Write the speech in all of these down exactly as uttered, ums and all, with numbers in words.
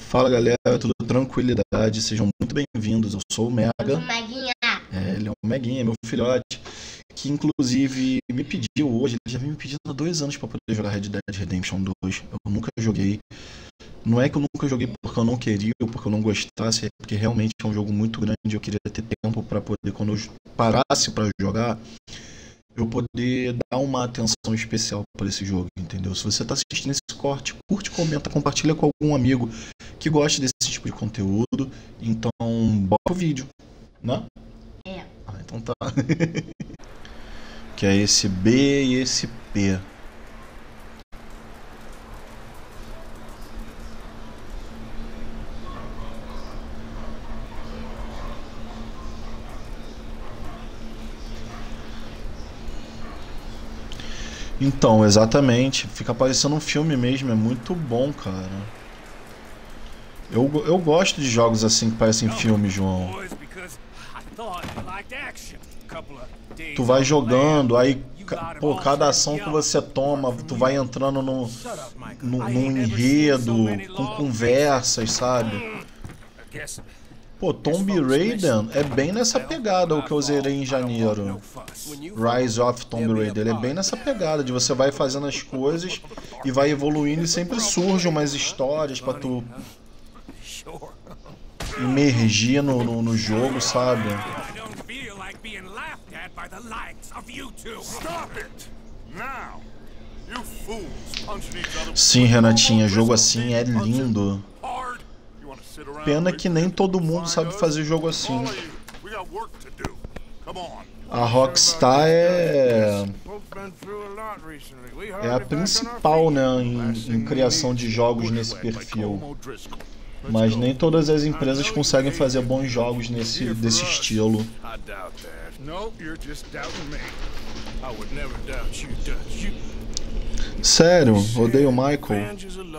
Fala galera, tudo tranquilidade, sejam muito bem-vindos. Eu sou o Mega, Meguinha. é, ele é o Meguinha, meu filhote, que inclusive me pediu hoje, ele já vem me pedindo há dois anos pra poder jogar Red Dead Redemption dois. Eu nunca joguei, não é que eu nunca joguei porque eu não queria ou porque eu não gostasse, é porque realmente é um jogo muito grande e eu queria ter tempo pra poder, quando eu parasse pra jogar, eu poder dar uma atenção especial para esse jogo, entendeu? Se você tá assistindo esse corte, curte, comenta, compartilha com algum amigo que goste desse tipo de conteúdo. Então, bota o vídeo, né? É. Ah, então tá. Que é esse B e esse P. Então, exatamente. Fica parecendo um filme mesmo, é muito bom, cara. Eu, go- eu gosto de jogos assim que parecem filme, João. Tu vai jogando, aí, ca- pô, cada ação que você toma, tu vai entrando no, no, num enredo, com conversas, sabe? Pô, Tomb Raider é bem nessa pegada o que eu zerei em janeiro. Rise of Tomb Raider, ele é bem nessa pegada de você vai fazendo as coisas e vai evoluindo e sempre surgem umas histórias pra tu imergir no, no, no jogo, sabe? Sim, Renatinha, jogo assim é lindo. Pena que nem todo mundo sabe fazer jogo assim. A Rockstar é, é a principal, né, em, em criação de jogos nesse perfil. Mas nem todas as empresas conseguem fazer bons jogos nesse, desse estilo. Sério, odeio o Michael.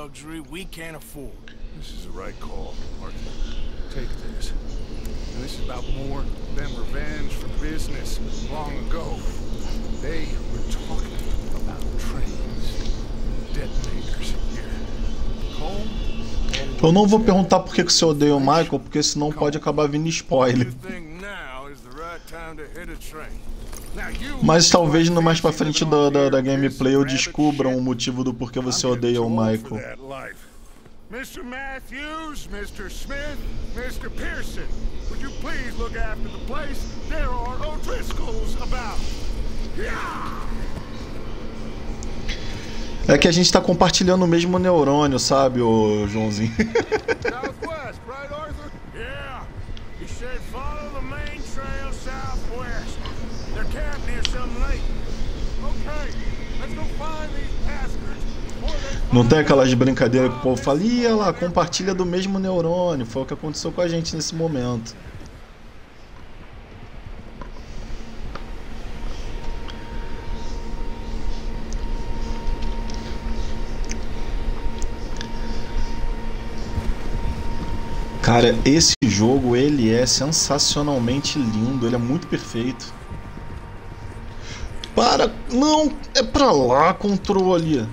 This is the right call, Martin. Take this. And this is about more than revenge for business. Long ago, they were talking about trains, detonators here. Home. Eu não vou perguntar por que que você odeia o Michael, porque senão pode acabar vindo spoiler. You think now is the right time to hit a train. Now you Mas talvez no mais pra frente da, da, da gameplay eu descubra o motivo do porquê você odeia o Michael. mister Matthews, mister Smith, mister Pearson, would you please look after the place? There are O'Driscolls about. Yeah! É que a gente tá compartilhando o mesmo neurônio, sabe, ô Joãozinho? Southwest, right, Arthur? Yeah. He said follow the main trail southwest. They're camped near some lake. Okay, let's go find these bastards. before they Não tem find aquelas brincadeiras que o povo fala, ih, olha lá, compartilha do mesmo neurônio. Foi o que aconteceu com a gente nesse momento. Cara, esse jogo, ele é sensacionalmente lindo, ele é muito perfeito. Para, não, é pra lá, controle.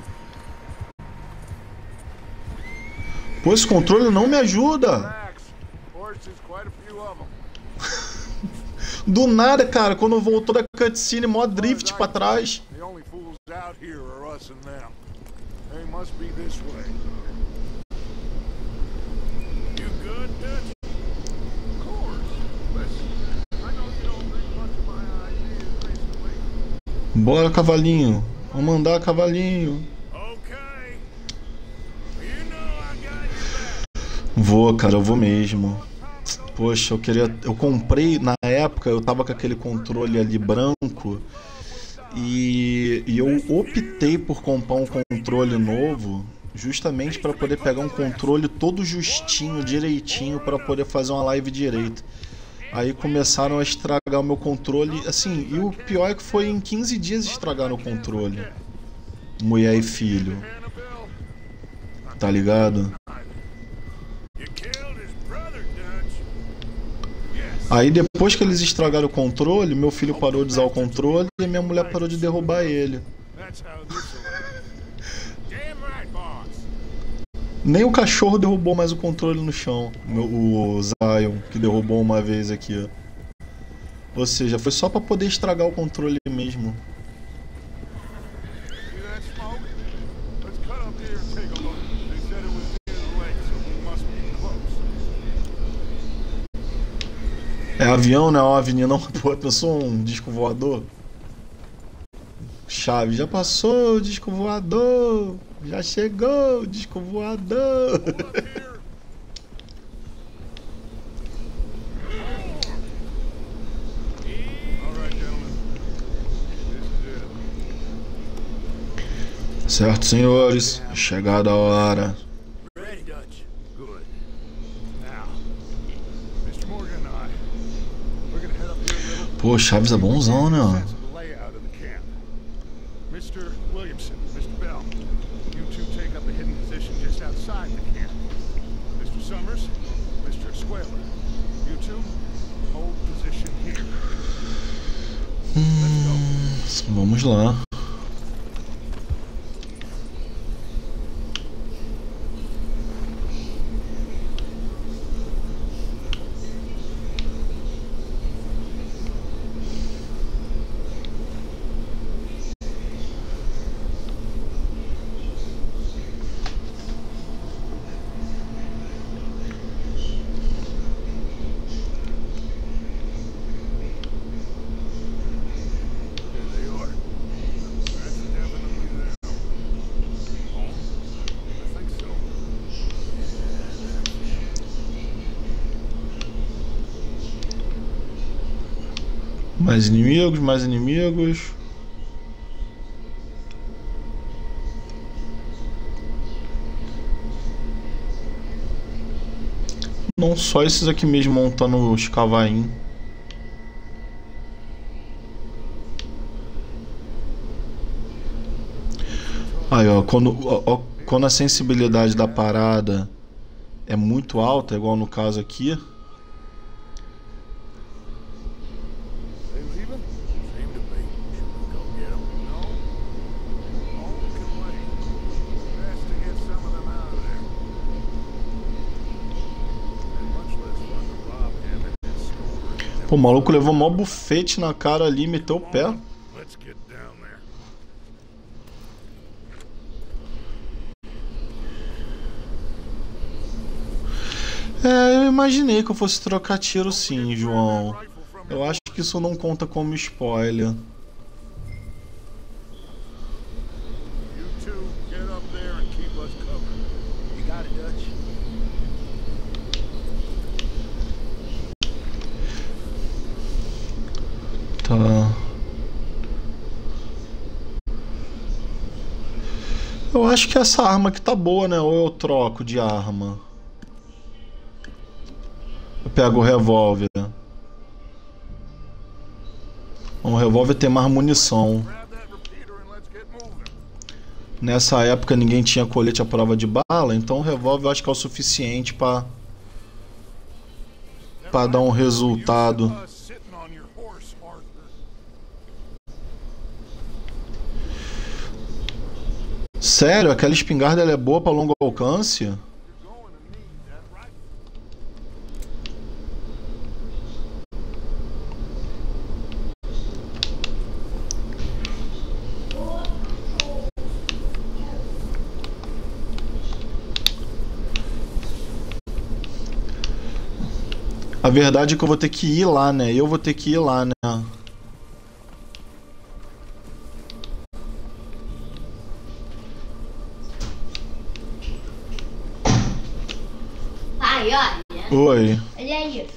Pô, esse controle não me ajuda. Relax. Horses, quite a few of them. Do nada, cara, quando voltou da cutscene, mó drift pra trás. The only fools out here are us and them. They must be this way. You good, Dutch? Of course. Listen, I know you don't think much of my ideas recently. Bora, cavalinho. Vamos mandar, cavalinho. Okay. You know I got your back. Vou, cara, eu vou mesmo. Poxa, eu queria. Eu comprei, na época, eu tava com aquele controle ali branco. E, e eu optei por comprar um controle novo. Justamente para poder pegar um controle todo justinho, direitinho, para poder fazer uma live direito. Aí começaram a estragar o meu controle. Assim, e o pior é que foi em quinze dias estragaram o controle. Mulher e filho. Tá ligado? You killed his brother, Dutch. Yes. Aí depois que eles estragaram o controle, meu filho parou de usar o controle e minha mulher parou de derrubar ele. That's how this will end. Damn right, boss. Nem o cachorro derrubou mais o controle no chão. O Zion, que derrubou uma vez aqui. Ou seja, foi só pra poder estragar o controle mesmo. É avião, não é uma avenida não? Pô, pensou um disco voador? Chave, já passou o disco voador. Já chegou o disco voador. Certo, senhores. Chegada a hora. Pô, Chaves é bonzão, né? mister Williamson, mister Bell, you two take up a hidden position just outside the camp. mister Summers, mister Escuela, you two hold position here. Let's go. Hum, vamos lá. Mais inimigos, mais inimigos. Não só esses aqui mesmo montando os cavainhos. Aí, ó, quando, ó, quando a sensibilidade da parada é muito alta, igual no caso aqui. Pô, o maluco levou mó bufete na cara ali e meteu o pé. É, eu imaginei que eu fosse trocar tiro sim, João. Eu acho que isso não conta como spoiler. Tá. Eu acho que essa arma aqui tá boa, né? Ou eu troco de arma. Eu pego o revólver. O revólver tem mais munição. Nessa época ninguém tinha colete à prova de bala, então o revólver eu acho que é o suficiente pra pra dar um resultado. Sério? Aquela espingarda ela é boa pra longo alcance? A verdade é que eu vou ter que ir lá, né? Eu vou ter que ir lá, né? Pai, olha. Oi. Olha isso.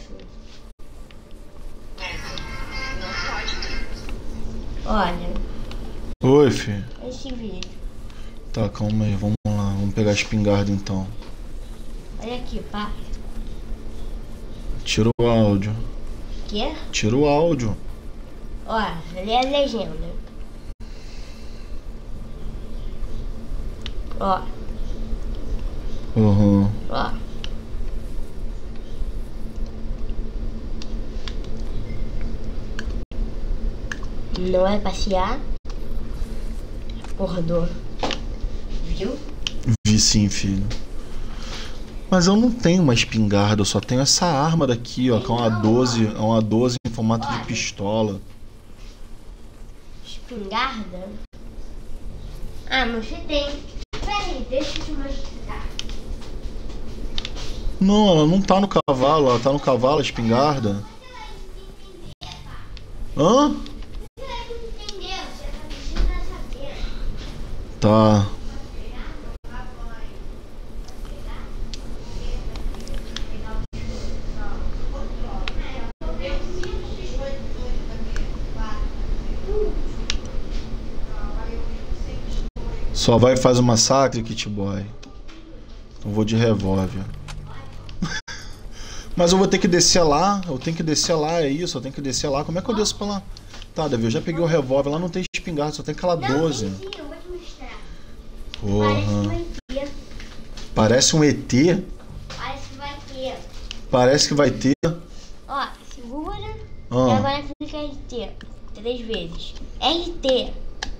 Olha. Oi, filho. Esse vídeo. Tá, calma aí. Vamos lá. Vamos pegar a espingarda então. Olha aqui, pai. Tira o áudio. Quê? Tira o áudio. Ó, lê a legenda. Ó. Uhum. Ó. Não vai passear? Acordou. Viu? Vi sim, filho. Mas eu não tenho uma espingarda, eu só tenho essa arma daqui, ó, que é uma doze, é uma doze em formato de pistola. Espingarda? Ah, mas você tem. Peraí, deixa eu te mostrar. Não, ela não tá no cavalo, ela tá no cavalo, a espingarda. Hã? Tá. Só vai e faz o massacre, Kit Boy. Eu vou de revólver. Mas eu vou ter que descer lá. Eu tenho que descer lá, é isso. Eu tenho que descer lá. Como é que eu desço pra lá? Tá, Davi, eu já peguei o revólver. Lá não tem espingarda, só tem aquela doze. Não, sim, sim, eu vou te mostrar. Porra. Parece um E T. Parece que vai ter. Parece que vai ter. Ó, segura. Ah. E agora clica R T. Três vezes. R T.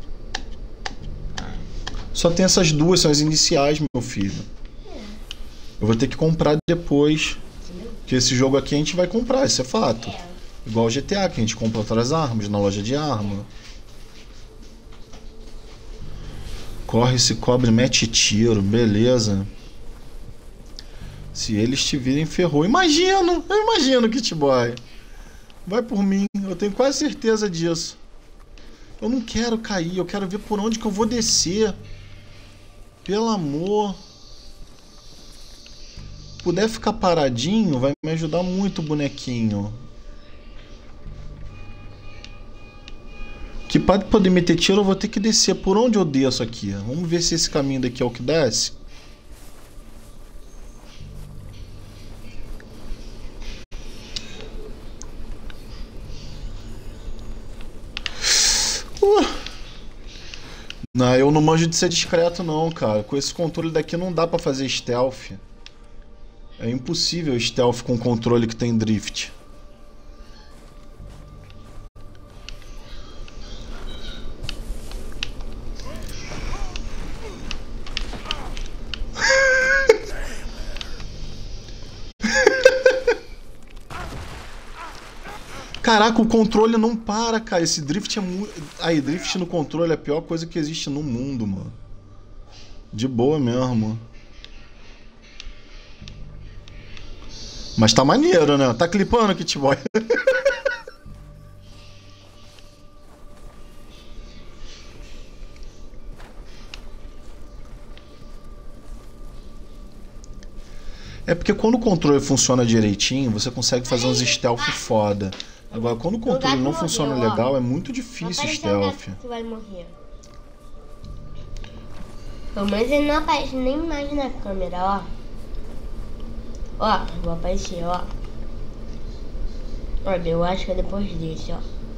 Só tem essas duas, são as iniciais, meu filho. Eu vou ter que comprar depois. Porque esse jogo aqui a gente vai comprar, isso é fato. É. Igual o G T A, que a gente compra outras armas na loja de arma. Corre, se cobre, mete tiro, beleza. Se eles te virem, ferrou. Imagino, eu imagino, Kit Boy. Vai por mim, eu tenho quase certeza disso. Eu não quero cair, eu quero ver por onde que eu vou descer. Pelo amor. Se puder ficar paradinho, vai me ajudar muito, bonequinho. Que para poder meter tiro eu vou ter que descer. Por onde eu desço aqui? Vamos ver se esse caminho daqui é o que desce. Uh. Não, eu não manjo de ser discreto não, cara. Com esse controle daqui não dá pra fazer stealth. É impossível stealth com controle que tem drift. Caraca, o controle não para, cara. Esse drift é muito... Aí, drift no controle é a pior coisa que existe no mundo, mano. De boa mesmo. Mas tá maneiro, né? Tá clipando, Kit Boy? É porque quando o controle funciona direitinho, você consegue fazer uns stealth foda. Agora, quando o controle não funciona legal, é muito difícil stealth. Tu vai morrer. Pelo menos ele não aparece nem mais na câmera, ó. Ó, vou aparecer, ó. Olha, eu acho que é depois desse, ó.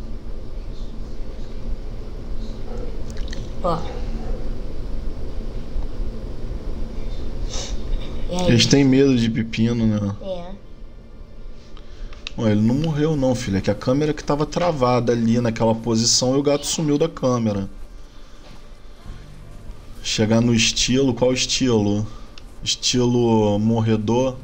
Ó. Eles têm medo de pepino, né? É. Ó, ele não morreu não, filho. É que a câmera que tava travada ali naquela posição e o gato sumiu da câmera. Chegar no estilo, qual estilo? Estilo morredor.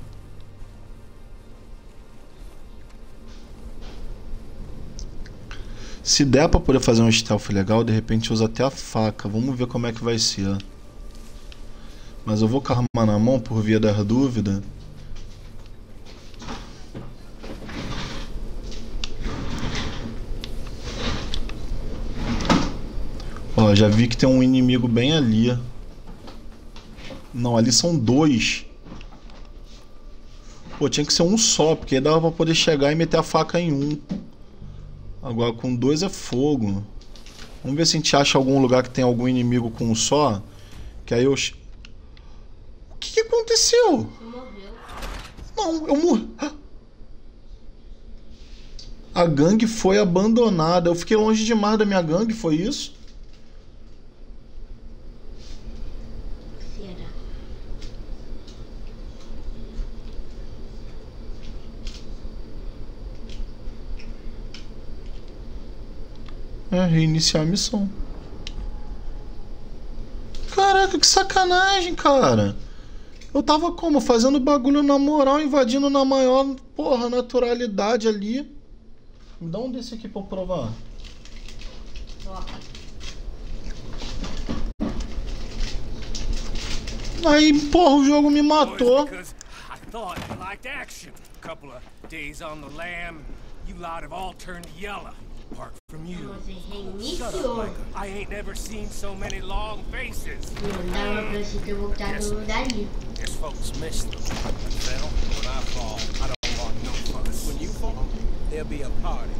Se der pra poder fazer um stealth legal, de repente usa até a faca. Vamos ver como é que vai ser. Mas eu vou com a arma na mão por via das dúvidas. Ó, já vi que tem um inimigo bem ali. Não, ali são dois. Pô, tinha que ser um só, porque aí dava pra poder chegar e meter a faca em um. Agora com dois é fogo. Vamos ver se a gente acha algum lugar que tem algum inimigo com um só. Que aí eu... O que, que aconteceu? Você morreu. Não, eu morri. A gangue foi abandonada. Eu fiquei longe demais da minha gangue, foi isso? Será? É, reiniciar a missão. Caraca, que sacanagem, cara. Eu tava como? Fazendo bagulho na moral, invadindo na maior, porra, naturalidade ali. Me dá um desse aqui pra eu provar. Ó. Aí, porra, o jogo me matou. Because I thought you liked action. A couple of days on the lam, you lot have all turned yellow. Apart from you. Você Shut reiniciou. up, Micah. I ain't never seen so many long faces. Não dava pra você ter voltado dali. Guess folks miss them. I fell when I fall. I don't want no fuss. When you fall, there'll be a party.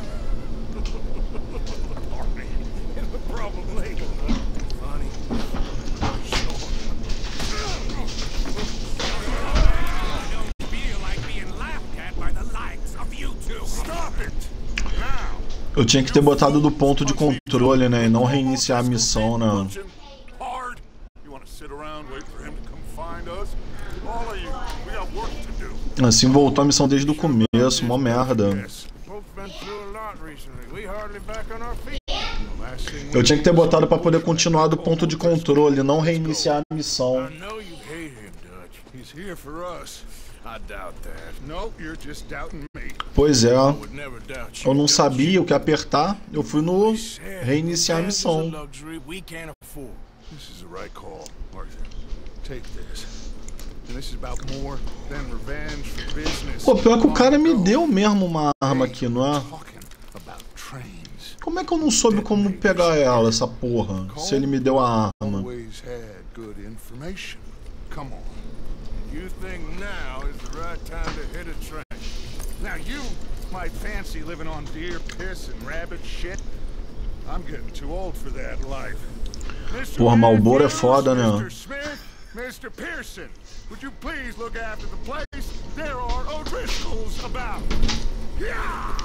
Party? Probably. Funny. Sure. I don't feel like being laughed at by the likes of you two. Stop it! Now! Eu tinha que ter botado do ponto de controle, né? E não reiniciar a missão, né? Hard. You want to sit around, wait for him to come find us? All of you, we got work to do. Assim voltou a missão desde o começo, mó merda. Yes. Both been through a lot recently. We hardly back on our feet. The last thing we Eu tinha que ter botado pra poder continuar do ponto de controle, não reiniciar a missão. I know you hate him, Dutch. He's here for us. I doubt that. No, you're just doubting me. Pois é, I would never doubt you. eu não Dutch. sabia o que apertar, eu fui no reiniciar a This is missão. luxury we can't afford. This is the right call, Arthur. Take this. And this is about more than revenge for business. Pô, pior que o cara me deu mesmo uma arma aqui, não é? Talking about trains. Como é que eu não soube como pegar ela, essa porra, se ele me deu a arma? Always had good information. Come on. You think now is the right time to hit a train. Now you might fancy living on deer piss and rabbit shit. I'm getting too old for that life. Mister Porra, Marlboro é Matthews, foda, né? Mister Smith, Mister Pearson, would you please look after the place? There are O'Driscolls about. Yeah!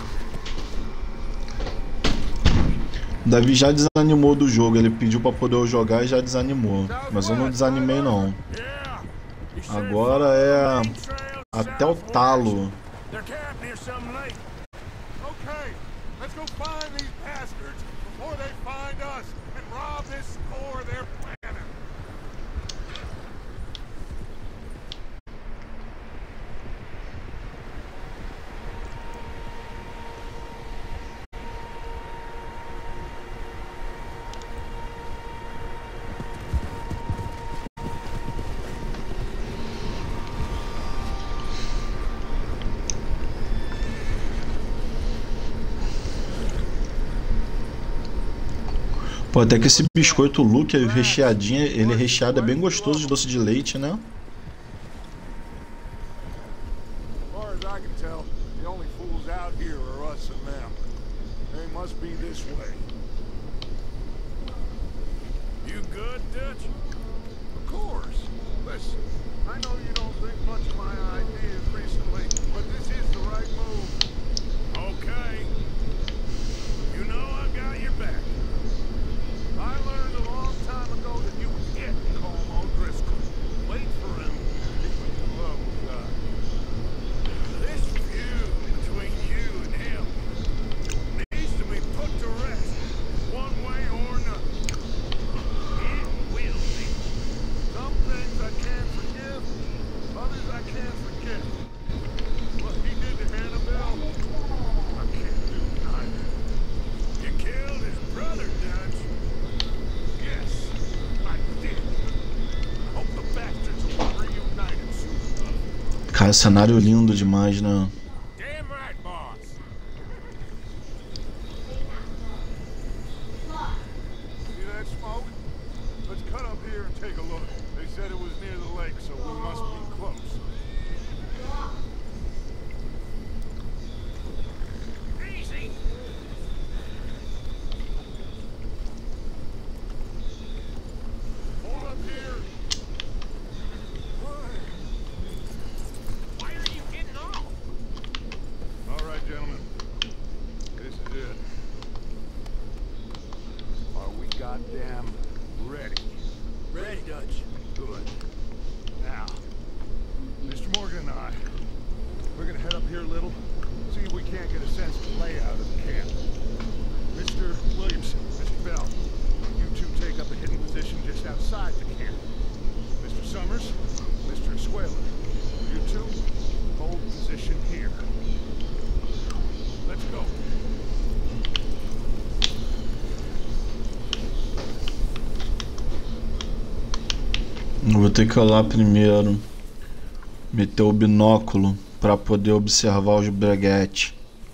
Davi já desanimou do jogo, ele pediu pra poder eu jogar e já desanimou. Mas eu não desanimei não. Yeah. You sure Agora é find trails até o south talo. They're camped near some lake. Okay, let's go find these bastards before they find us and rob this store they're planning. Pô, até que esse biscoito Luke é recheadinho, ele é recheado, é bem gostoso de doce de leite, né? As far as I can tell, the only fools out here are us and them. They must be this way. You good, Dutch? Of course. Listen, I know you don't think much of my ideas recently, but this is the right move. Okay. You know I got your back. I learned a long time ago that you would get Colm O'Driscoll. Wait for him. He was in love with God. This feud between you and him needs to be put to rest, one way or another. It will be. Some things I can't forgive, others I can't forget. What he did to Annabelle, I can't do neither. You killed his brother, Dutch. Yes, I did. I hope the bastards will be reunited soon enough. Cara, cenário lindo demais, né? Damn right, boss. See that smoke? Let's cut up here and take a look. They said it was near the lake, so we must be close. Easy. Hold up here. Why are you getting off? All right, gentlemen. This is it. Are we goddamn ready? Ready, Dutch. Good. Now, Mister Morgan and I, we're gonna head up here a little, see if we can't get a sense of the layout of the camp. Mister Williamson, Mister Bell, you two take up a hidden position just outside the camp. Mister Summers, Mister Master Squaler. You two, hold position here. Let's go. Eu vou ter que ir lá primeiro. Meter o binóculo para poder observar os breguetes.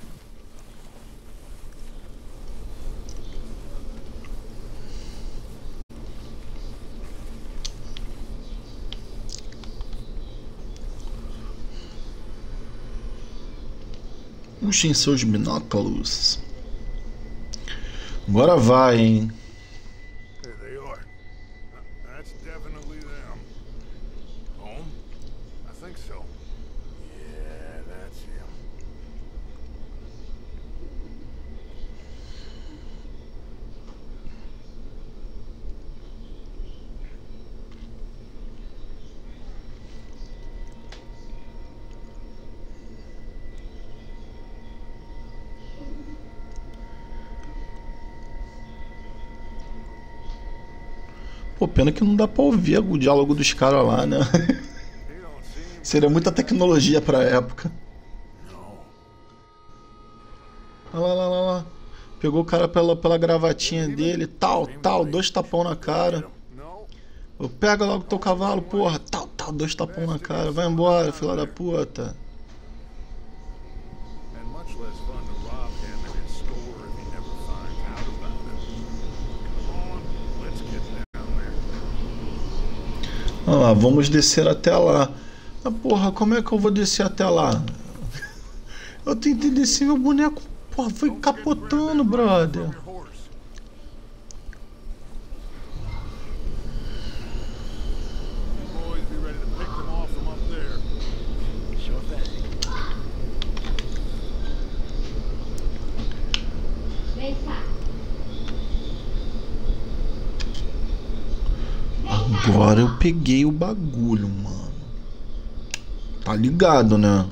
Puxem seus binóculos. Agora vai, hein? There they are. That's definitely them. Home? I think so. Yeah, that's him. Pô, pena que não dá pra ouvir o diálogo dos caras lá, né? Seria muita tecnologia pra época. Olha lá, lá, lá, lá. Pegou o cara pela, pela gravatinha dele, tal, tal, dois tapão na cara. Eu pego logo teu cavalo, porra, tal, tal, dois tapão na cara. Vai embora, filha da puta. Olha lá, vamos descer até lá. Ah, porra, como é que eu vou descer até lá? Eu tentei descer, meu boneco, porra, foi capotando, brother. Agora eu peguei o bagulho, mano. Tá ligado, né?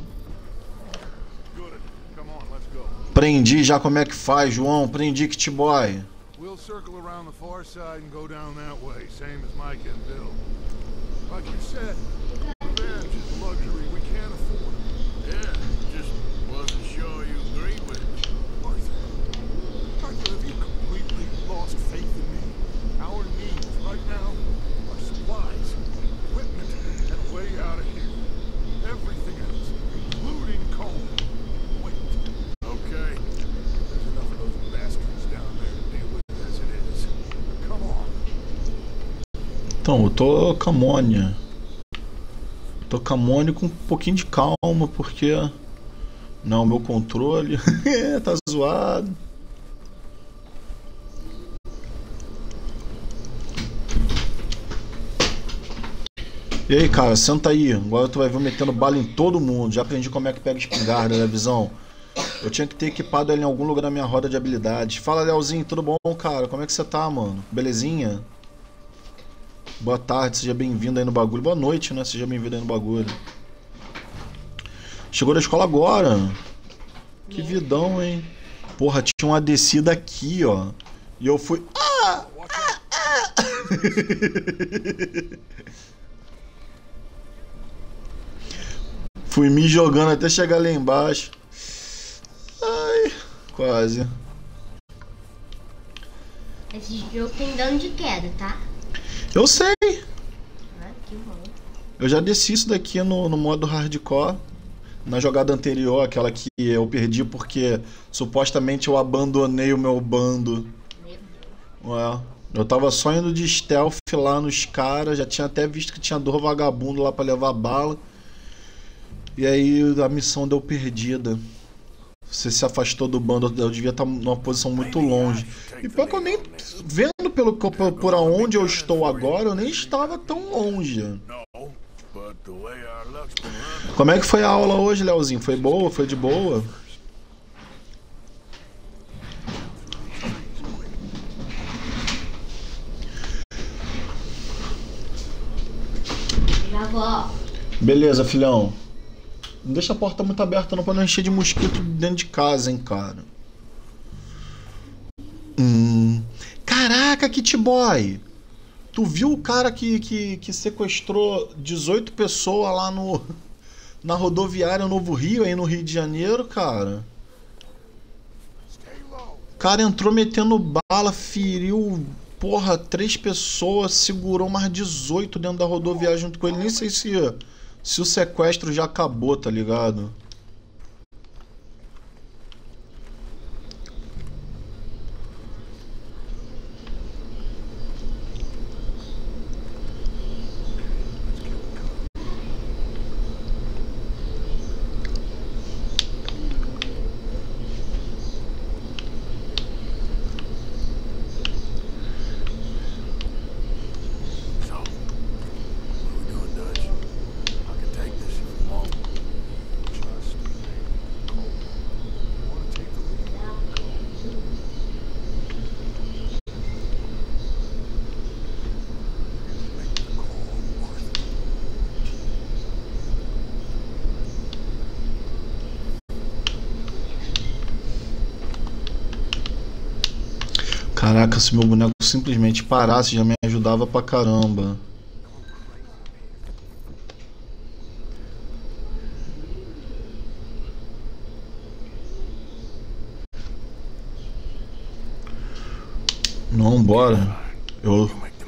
Prendi já, como é que faz, João? Prendi Kit Boy. We'll circle around the far side and go down that way, same as Mike and Bill. Like you said, revenge is a luxury we can't afford. Yeah, just wasn't sure you agreed with it. Arthur, Arthur, have you completely lost faith in me? Our needs right now are supplies, equipment, and a way out of here. Everything else, including Coleman. Wait. Okay. There's enough of those bastards down there to deal with as it is. Come on. Então, eu tô camônia. Tô camônia com um pouquinho de calma, porque... Não, meu controle tá zoado. E aí, cara, senta aí. Agora tu vai ver metendo bala em todo mundo. Já aprendi como é que pega espingarda, né, visão? Eu tinha que ter equipado ela em algum lugar na minha roda de habilidades. Fala, Leozinho, tudo bom, cara? Como é que você tá, mano? Belezinha? Boa tarde, seja bem-vindo aí no bagulho. Boa noite, né? Seja bem-vindo aí no bagulho. Chegou da escola agora. Que vidão, hein? Porra, tinha uma descida aqui, ó. E eu fui... Ah! Ah! Ah! Fui me jogando até chegar lá embaixo. Ai, quase. Esse jogo tem dano de queda, tá? Eu sei. Ah, que bom. Eu já desci isso daqui no, no modo hardcore. Na jogada anterior, aquela que eu perdi porque supostamente eu abandonei o meu bando. Meu Deus. Ué, eu tava só indo de stealth lá nos caras. Já tinha até visto que tinha dois vagabundos lá pra levar bala. E aí a missão deu perdida. Você se afastou do bando, eu devia estar numa posição muito longe. E pior que eu nem... Vendo pelo, por, por onde eu estou agora, eu nem estava tão longe. Como é que foi a aula hoje, Leozinho? Foi boa? Foi de boa? Já vou. Beleza, filhão. Não deixa a porta muito aberta não, pra não encher de mosquito dentro de casa, hein, cara. Hum. Caraca, Kit Boy. Tu viu o cara que, que, que sequestrou dezoito pessoas lá no, na rodoviária Novo Rio, aí no Rio de Janeiro, cara? O cara entrou metendo bala, feriu, porra, três pessoas, segurou mais dezoito dentro da rodoviária junto com ele. Nem sei se, se o sequestro já acabou, tá ligado? Caraca, se meu boneco simplesmente parasse, já me ajudava pra caramba. Não, bora. Eu...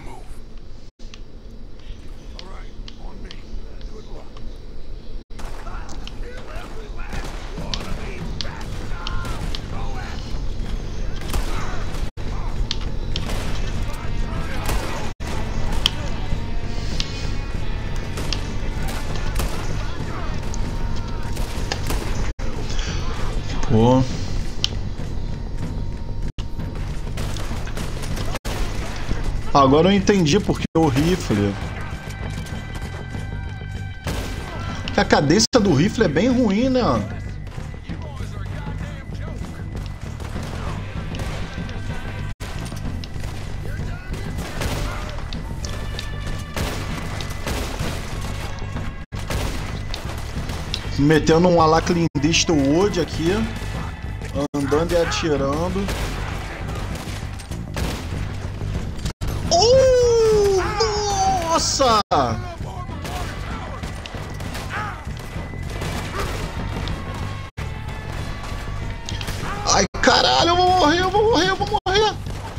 Pô. Agora eu entendi porque o rifle. Que a cadência do rifle é bem ruim, né? Metendo um ala Clint Eastwood aqui, andando e atirando. Oh, nossa! Ai, caralho, eu vou morrer, eu vou morrer, eu vou morrer.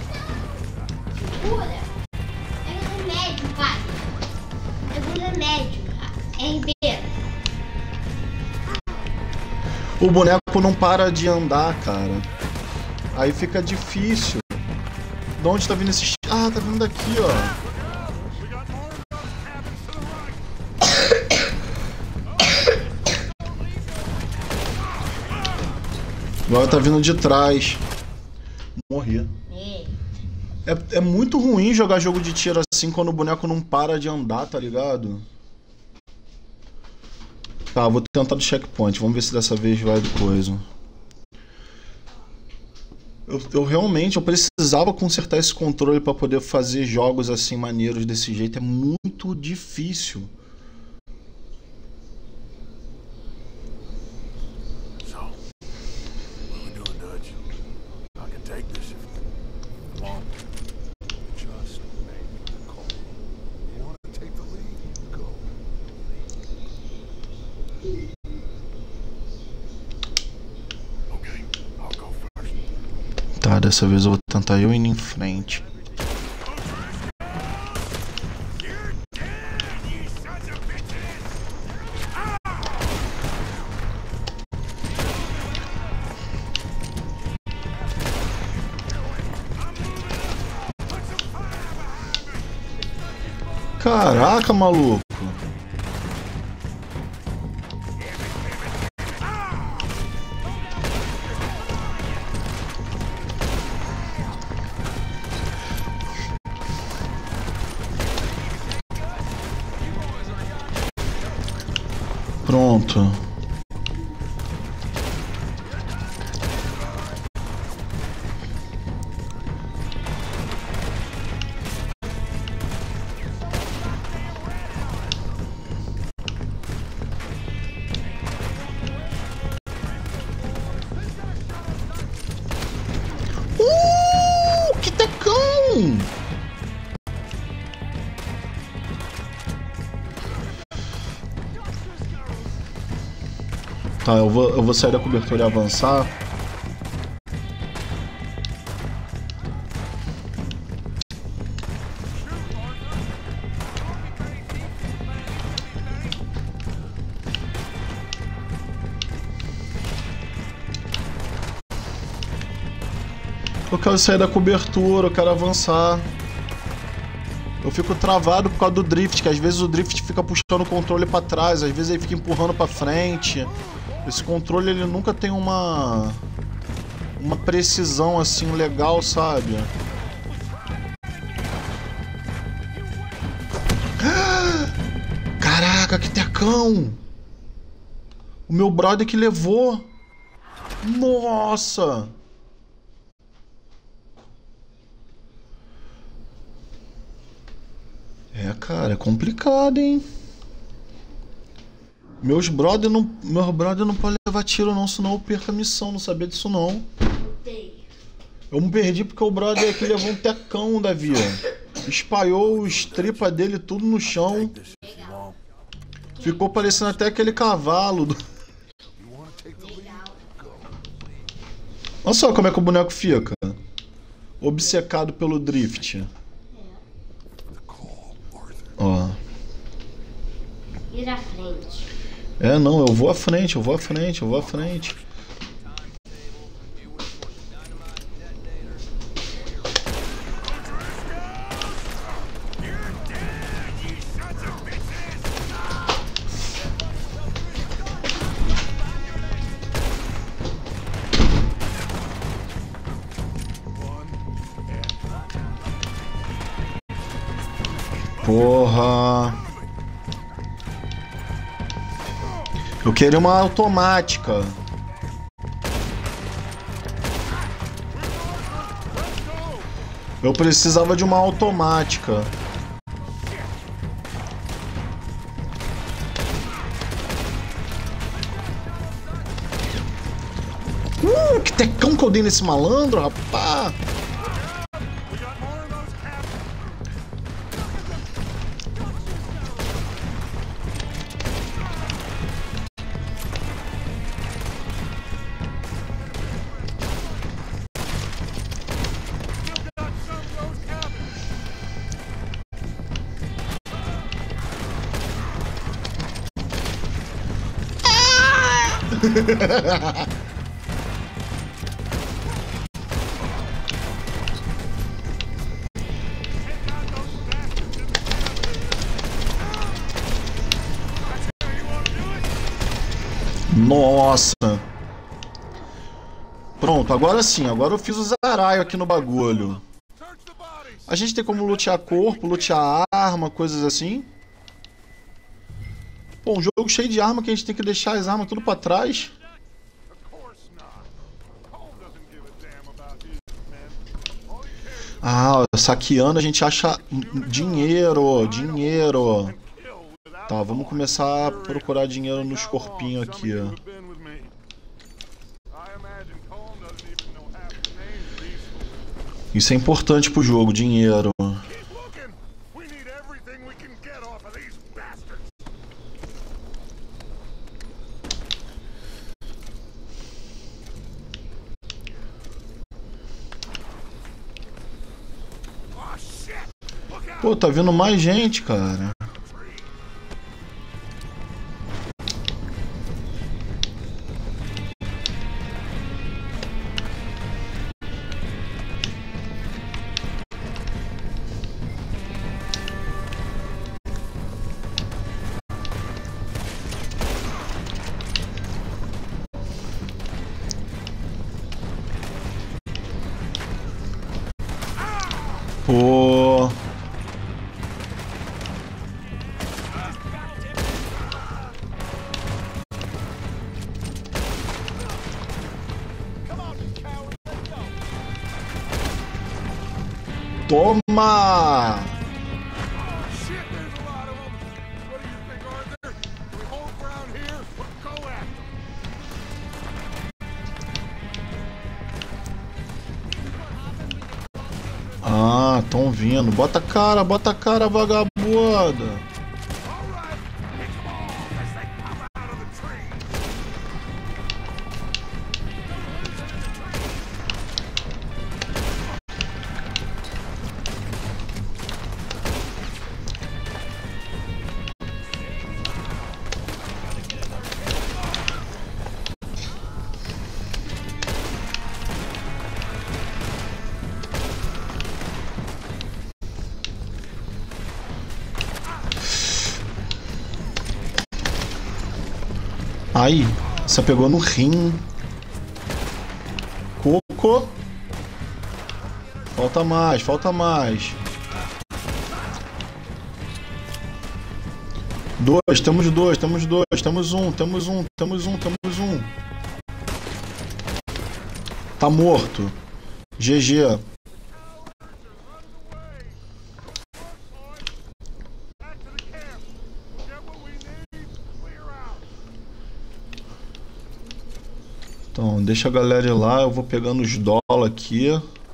Cura. Pega remédio, pai. Pega um remédio. R B. O boneco não para de andar, cara. Aí fica difícil. De onde tá vindo esse... Ah, tá vindo daqui, ó. Agora tá vindo de trás. Morri. É, é muito ruim jogar jogo de tiro assim quando o boneco não para de andar, tá ligado? Tá, vou tentar do checkpoint. Vamos ver se dessa vez vai do coisa. Eu, eu realmente eu precisava consertar esse controle pra poder fazer jogos assim maneiros desse jeito. É muito difícil. Tá, dessa vez eu vou tentar eu ir em frente. Caraca, maluco. Pronto. Uh, que tecão! Tá, eu vou, eu vou sair da cobertura e avançar. Eu quero sair da cobertura, eu quero avançar. Eu fico travado por causa do drift, que às vezes o drift fica puxando o controle pra trás, às vezes ele fica empurrando pra frente. Esse controle ele nunca tem uma uma precisão assim legal, sabe? Caraca, que tecão! O meu brother que levou. Nossa! É, cara, é complicado, hein? Meus brother não, meus brother não podem levar tiro não, senão eu perco a missão, não sabia disso não. Eu me perdi porque o brother aqui levou um tecão, Davi. Espalhou os tripas dele tudo no chão. Ficou parecendo até aquele cavalo. Do... Olha só como é que o boneco fica. Obcecado pelo drift. Ó. Ir à frente. É, não, eu vou à frente, eu vou à frente, eu vou à frente. Porra. Eu queria uma automática. Eu precisava de uma automática. Uh, que tecão que eu dei nesse malandro, rapá! Nossa. Pronto, agora sim, agora eu fiz o zaralho aqui no bagulho. A gente tem como lutear corpo, lutear arma, coisas assim. Pô, um jogo cheio de arma que a gente tem que deixar as armas tudo pra trás. Ah, saqueando a gente acha dinheiro, dinheiro. Tá, vamos começar a procurar dinheiro nos corpinhos aqui, ó. Isso é importante pro jogo, dinheiro. Pô, tá vindo mais gente, cara. Pô. Toma! Ah, tão vindo. Bota a cara, bota a cara, vagabunda. Ai, você pegou no rim. Coco. Falta mais, falta mais. Dois, temos dois, temos dois, temos um, temos um, temos um, temos um. Tá morto. G G. Então, deixa a galera ir lá, eu vou pegando os dólares aqui.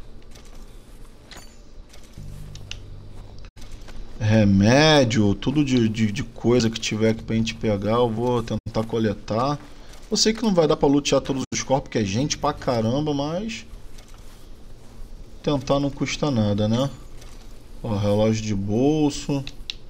Remédio, tudo de, de, de coisa que tiver aqui pra gente pegar, eu vou tentar coletar. Eu sei que não vai dar pra lutear todos os corpos, que é gente pra caramba, mas... tentar não custa nada, né? Ó, relógio de bolso.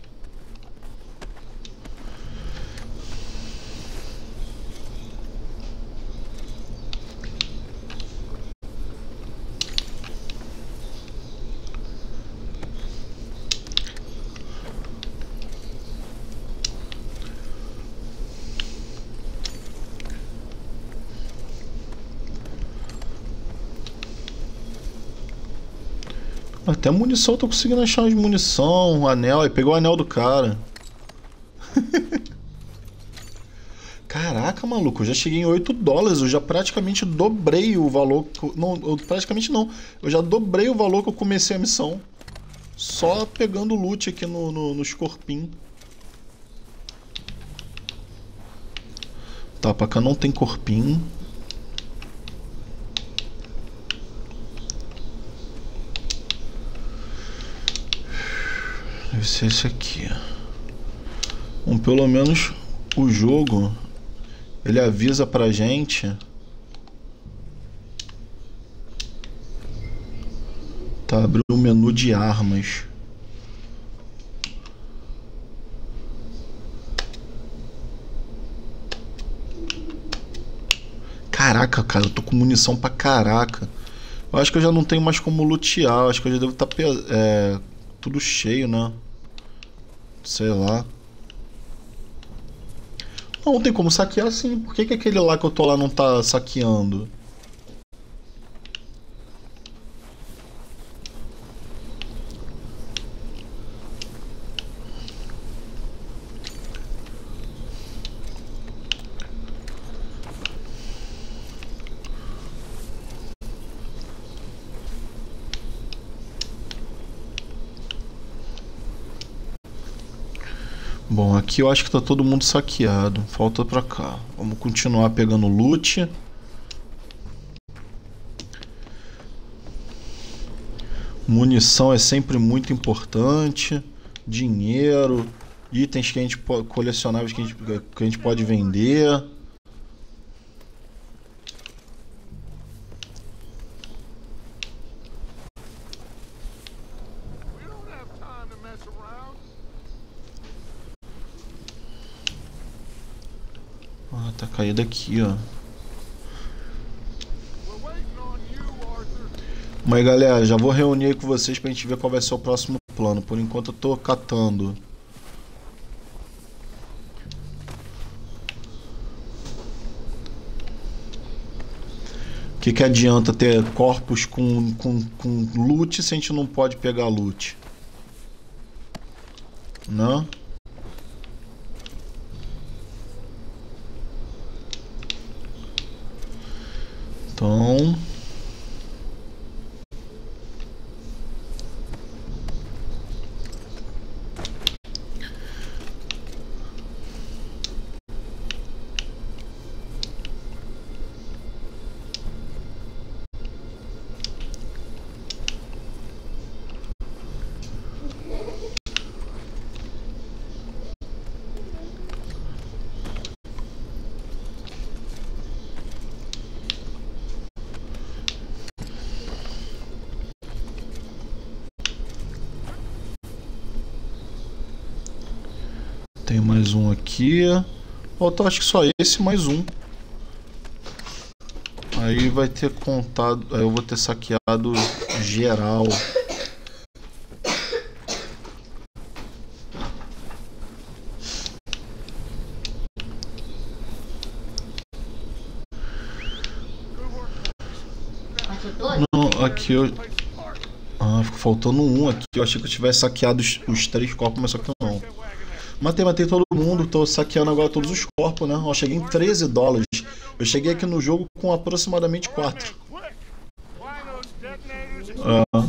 Até munição eu tô conseguindo achar de munição, anel, aí pegou o anel do cara. Caraca, maluco, eu já cheguei em oito dólares, eu já praticamente dobrei o valor, que eu, não, eu, praticamente não, eu já dobrei o valor que eu comecei a missão. Só pegando loot aqui no, no, nos corpinhos. Tá, pra cá não tem corpinho. Deve ser esse aqui. Bom, pelo menos o jogo ele avisa pra gente. Tá, abriu o menu de armas. Caraca, cara, eu tô com munição pra caraca. Eu acho que eu já não tenho mais como lutear. Eu acho que eu já devo estar é, tudo cheio, né? Sei lá. Não, não tem como saquear sim. Por que que aquele lá que eu tô lá não tá saqueando? Bom, aqui eu acho que tá todo mundo saqueado. Falta pra cá. Vamos continuar pegando loot. Munição é sempre muito importante. Dinheiro. Itens que a gente pode, colecionáveis que a gente, que a gente pode vender. Ah, tá caído aqui, ó. Mas galera, já vou reunir aí com vocês pra gente ver qual vai ser o próximo plano. Por enquanto eu tô catando. O que que adianta ter corpos com, com, com loot se a gente não pode pegar loot? Não? Então... Tem mais um aqui. Falta acho que só esse mais um. Aí vai ter contado. Aí eu vou ter saqueado geral. Passou todo? Não, aqui eu... Ah, ficou faltando um aqui. Eu achei que eu tivesse saqueado os, os três corpos, mas só que não. Matei, matei todo mundo. Tô saqueando agora todos os corpos, né? Eu cheguei em treze dólares. Eu cheguei aqui no jogo com aproximadamente quatro. Ah.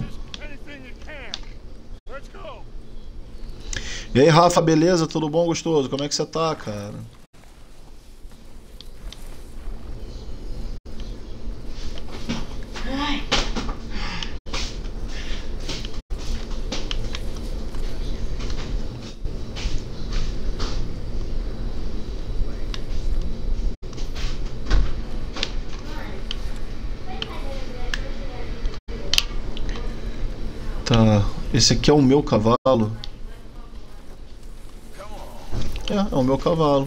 E aí, Rafa, beleza? Tudo bom, gostoso? Como é que você tá, cara? Tá, esse aqui é o meu cavalo. É, é o meu cavalo.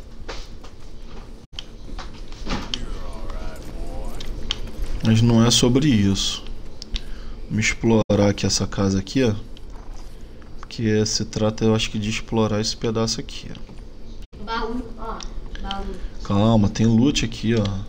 Mas não é sobre isso. Vamos explorar aqui essa casa aqui, ó. Porque se trata, eu acho que de explorar esse pedaço aqui, ó. Baú, ó. Baú. Calma, tem loot aqui, ó.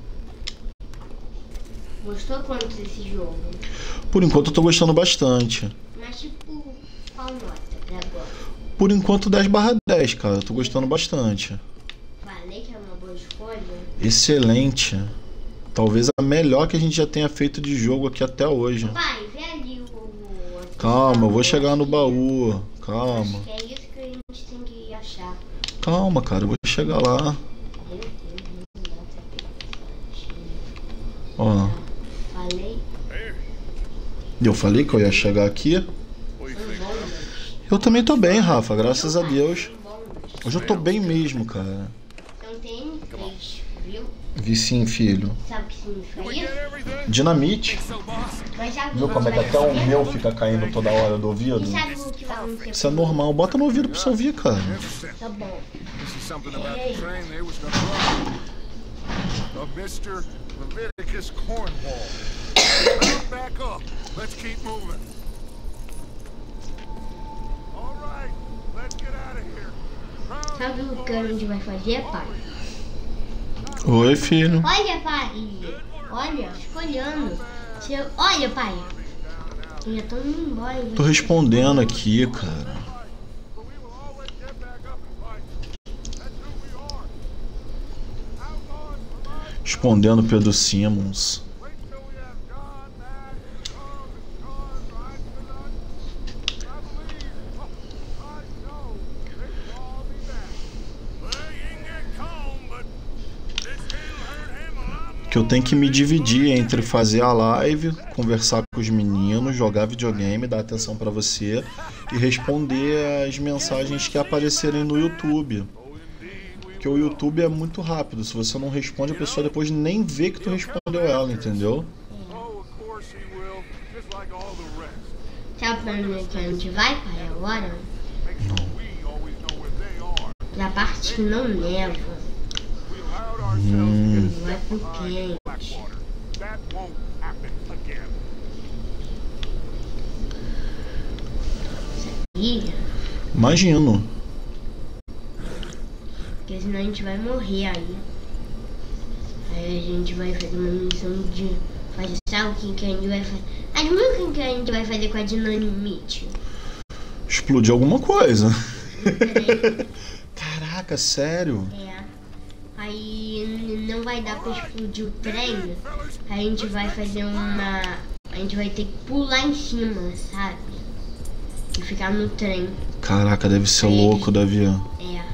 Gostou quanto desse jogo? Por enquanto eu tô gostando bastante. Mas tipo, qual nota pra agora? Por enquanto dez barra dez, cara. Eu tô gostando bastante. Falei que é uma boa escolha? Excelente. Talvez a melhor que a gente já tenha feito de jogo aqui até hoje. Pai, vê ali o... o Calma, eu vou baú chegar no aqui. baú. Calma. Acho que é isso que a gente tem que achar. Calma, cara. Eu vou chegar lá. Meu Deus, não dá pra pegar. Ó. Falei. Eu falei que eu ia chegar aqui. Foi bom, mas... Eu também tô bem, Rafa. Graças a Deus. Foi bom, mas... Hoje eu tô bem mesmo, cara. Então tem N três, viu? Vi sim, filho. Sabe o que significa isso? Dinamite. Mas já Viu como é que até o meu fica caindo toda hora do ouvido? E sabe o que vai acontecer? Isso é normal. Bota no ouvido pra você ouvir, cara. Tá bom. This is something about the train they was gonna run. Of mister Leviticus Cornwall. Mount back up. Let's keep moving. All right, let's get out of here. Sabe o que a gente vai fazer, pai? Oi, filho. Olha, pai. Olha, fica olhando. Você... Olha, pai. Eu já tô indo embora. Tô respondendo aqui, cara. But we will always get back up and fight. That's who we are. Outlaws for life. Respondendo Pedro Simmons. Wait till we have John, Mac, Charles, and John riding with us. I believe, oh, I know they will all be back. Well, you can get calm, but this will hurt him a lot more. Que eu tenho que me dividir entre fazer a live, conversar com os meninos, jogar videogame, dar atenção pra você e responder as mensagens que aparecerem no YouTube. Porque o YouTube é muito rápido. Se você não responde, a pessoa depois nem vê que tu respondeu ela, entendeu? Oh, of course he will, just like all the rest. Sabe pra onde que a gente vai, pai, agora? Make sure we always know where they are. Na parte que não neva. We allowed ourselves to Vai pro get quente. Blackwater. That won't happen again. Ilha. Imagino. Porque senão a gente vai morrer aí. Aí a gente vai fazer uma missão de fazer. Sabe o que, que a gente vai fazer? Adivinha o que, que a gente vai fazer com a dinamite? Explodir alguma coisa. Peraí. Caraca, sério? É. Aí não vai dar pra explodir o trem. Aí a gente vai fazer uma. A gente vai ter que pular em cima, sabe? E ficar no trem. Caraca, deve ser louco, Davi. É.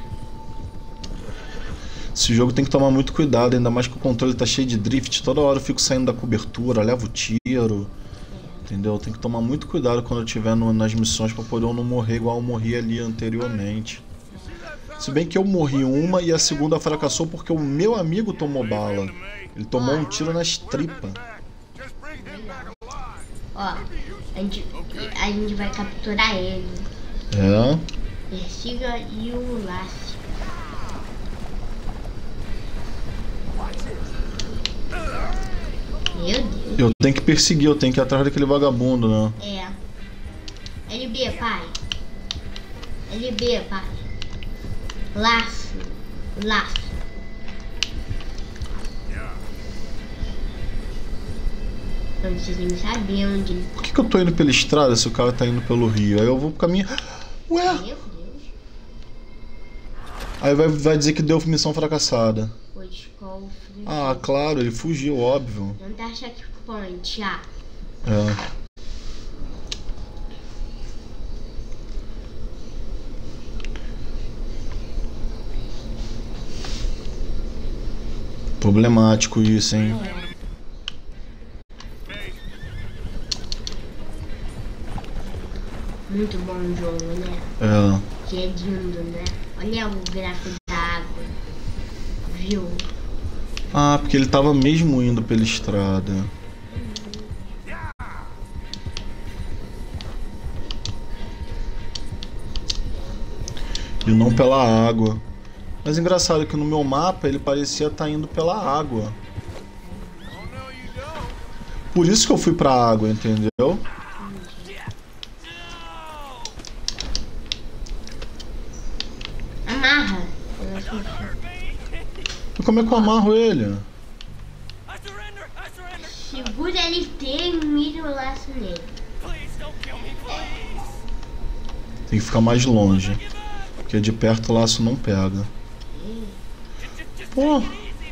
Esse jogo tem que tomar muito cuidado, ainda mais que o controle tá cheio de drift. Toda hora eu fico saindo da cobertura, levo tiro. Entendeu? Tem que tomar muito cuidado quando eu estiver no, nas missões pra poder eu não morrer igual eu morri ali anteriormente. Se bem que eu morri uma e a segunda fracassou porque o meu amigo tomou bala. Ele tomou um tiro nas tripas. Just bring him back alive. Ó, a gente, a gente vai capturar ele. É. Persiga e o laço. Meu Deus. Eu tenho que perseguir, eu tenho que ir atrás daquele vagabundo, né? É. L B, pai. L B, pai. Laço. Laço. Então você tem que saber onde ele Por que, que eu tô indo pela estrada se o cara tá indo pelo rio? Aí eu vou pro caminho. Ué? tá. Meu Deus. Aí vai, vai dizer que deu missão fracassada. Pois cofre. Ah, claro, ele fugiu, óbvio. Não tá checkpoint, ah. É. Problemático isso, hein? Muito bom o jogo, né? É. Que é lindo, né? Olha o gráfico da água. Viu? Ah, porque ele tava mesmo indo pela estrada. E não pela água. Mas engraçado que no meu mapa ele parecia estar indo pela água. Por isso que eu fui pra água, entendeu? Amarra. E como é que eu amarro ele? Segura L T e mira o laço nele. Tem que ficar mais longe. Porque de perto o laço não pega. Pô.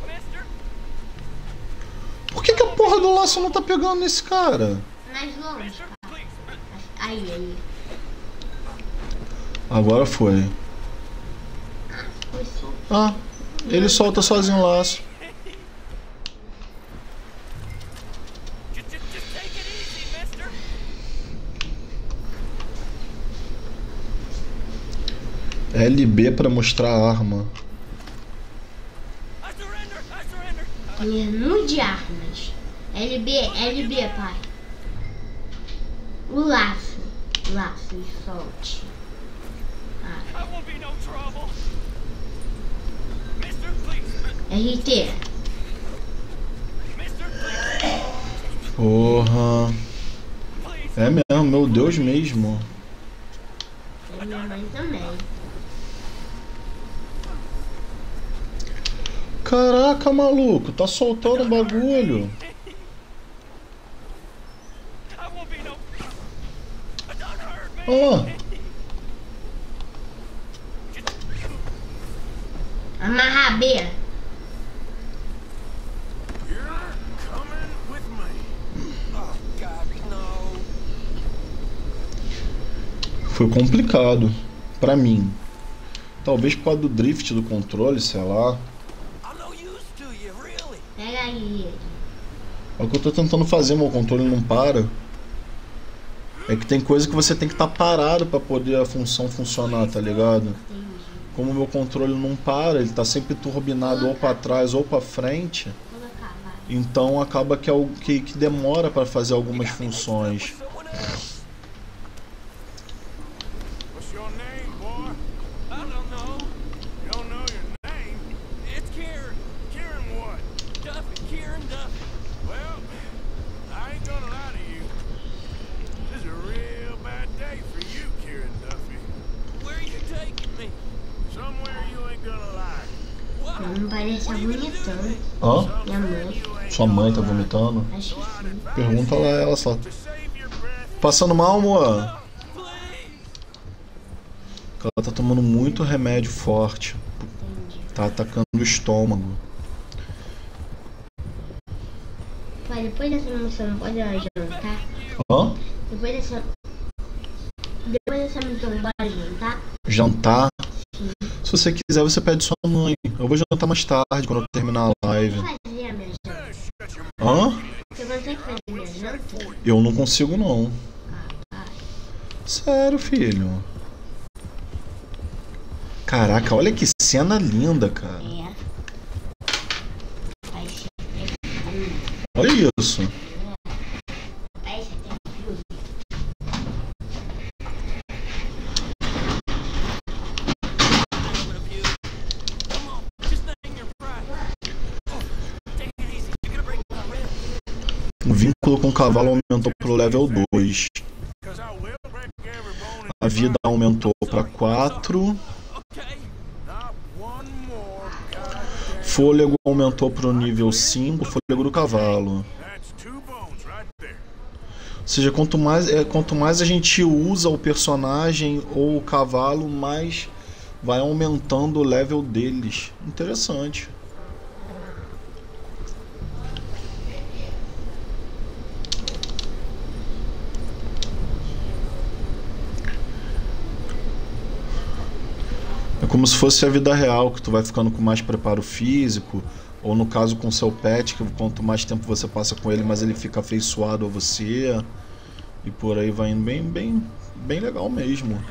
Por que, que a porra do laço não tá pegando nesse cara? Mais longe, cara. Aí, aí. Agora foi. Foi sim. Ah, ele solta sozinho o laço. L B pra mostrar a arma. Menu de armas. L B, L B, pai. O laço. Laço e solte. Ah. R T. Porra. É mesmo, meu Deus mesmo. E minha mãe também. Caraca, maluco, tá soltando o bagulho. Olha lá. Amarrar B. Foi complicado pra mim. Talvez por causa do drift do controle, sei lá. Pega aí. É o que eu tô tentando fazer, meu controle não para. É que tem coisa que você tem que estar parado pra poder a função funcionar, tá ligado? Como o meu controle não para, ele tá sempre turbinado ou pra trás ou pra frente. Colocar, vai. Então acaba que é algo que, que demora pra fazer algumas funções. What's your name, boy? I don't know. You don't know your name? It's Kieran. Kieran what? Duffy. Kieran Duffy. Well, I ain't gonna lie to you. This is a real bad day for you, Kieran Duffy. Where are you taking me? Somewhere you ain't gonna like. What? Não parece bonitão. Hã? Minha mãe. Sua mãe tá vomitando? Acho que sim. Pergunta lá ela só. To save your breath. Passando mal, amor? Ela tá tomando muito remédio forte. Entendi. Tá atacando o estômago. Pai, depois dessa missão, pode jantar? Hã? Depois dessa... Depois dessa missão, bora jantar? Jantar? Se você quiser, você pede sua mãe. Eu vou jantar mais tarde, quando eu terminar a live. Fazer a minha janta. Hã? Você consegue fazer minha janta? Eu não consigo, não. Ah, Sério, filho. Caraca, olha que cena linda, cara. é. Vai ser... Olha isso. Vai ser tranquilo. O vínculo com o cavalo aumentou pro level dois. Cause I will break every bone A vida aumentou pra quatro. not one more goddamn. Fôlego aumentou pro nível cinco. Fôlego do cavalo. That's two bones right there. seja, quanto mais, é, quanto mais a gente usa o personagem ou o cavalo, mais vai aumentando o level deles. Interessante. É como se fosse a vida real, que tu vai ficando com mais preparo físico, ou no caso com seu pet, que quanto mais tempo você passa com ele, mais ele fica afeiçoado a você. E por aí vai indo, bem, bem, bem legal mesmo.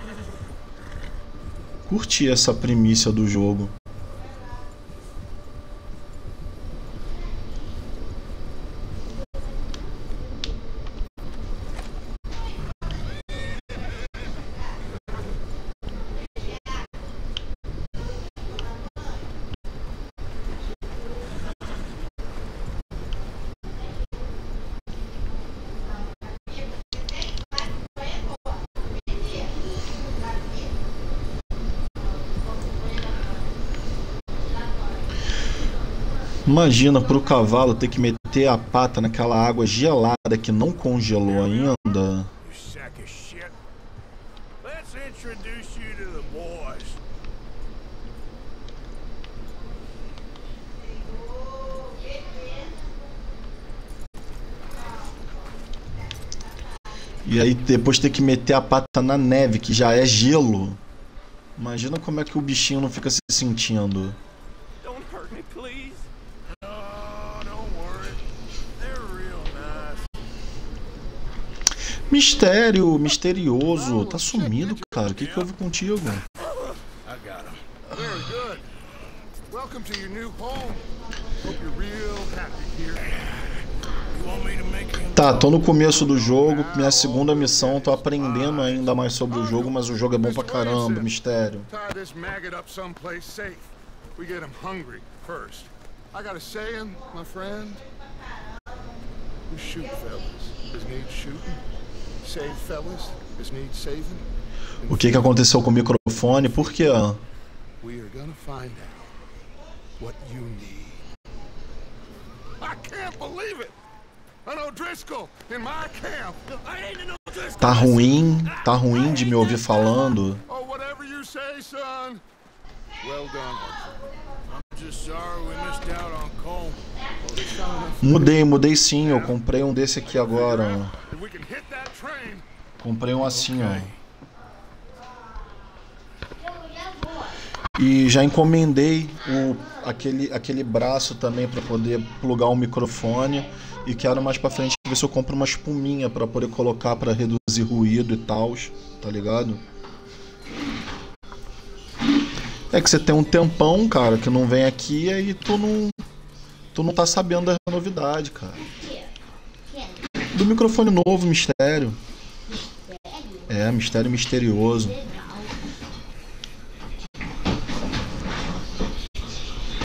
Curti essa primícia do jogo. Imagina pro cavalo ter que meter a pata naquela água gelada que não congelou ainda. You sack of shit. Let's introduce you to the boys. E aí depois ter que meter a pata na neve, que já é gelo. Imagina como é que o bichinho não fica se sentindo. Don't hurt me, please. Oh, don't worry. They're real nice. Mistério, misterioso. Tá sumido, cara. O que que houve contigo? I got him. Very good. Welcome to your new home. Hope you're real happy here. You want me to make him... Tá, tô no começo do jogo, minha segunda missão, tô aprendendo ainda mais sobre o jogo, mas o jogo é bom pra caramba, mistério. Tie this maggot up someplace safe. We get him hungry first. I got a saying, my friend. We shoot fellas as need shooting. Save fellas as need saving. O que que aconteceu com o microfone? Por quê? We are gonna find out what you need. I can't believe it. An O'Driscoll in my camp. I ain't an O'Driscoll. Tá ruim? Tá ruim de me ouvir falando? Oh, whatever you say, son. Well done. I'm just sorry we missed out on Colm. Mudei, mudei sim, eu comprei um desse aqui agora. If we can hit that train. Comprei um assim, ó. E já encomendei o, aquele, aquele braço também para poder plugar o microfone. E quero mais pra frente ver se eu compro uma espuminha pra poder colocar pra reduzir ruído e tal, tá ligado? É que você tem um tempão, cara, que não vem aqui e aí tu não, tu não tá sabendo da novidade, cara. Do microfone novo, mistério. É, mistério misterioso.